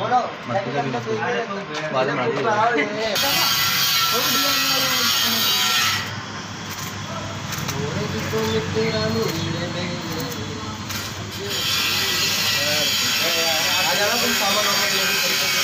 मत कभी मत बाद में बना दिए आ जाना तुम सामान